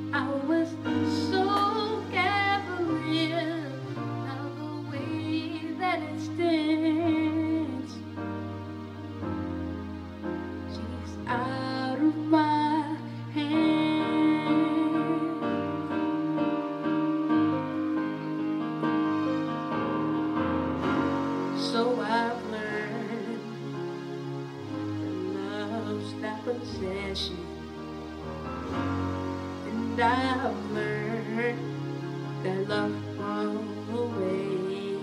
I was so cavalier about the way that it stands. She's out of my hand. So I've learned that love's not possession. And I've learned that love won't away.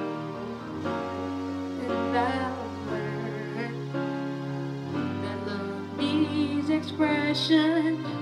And I've learned that love needs expression.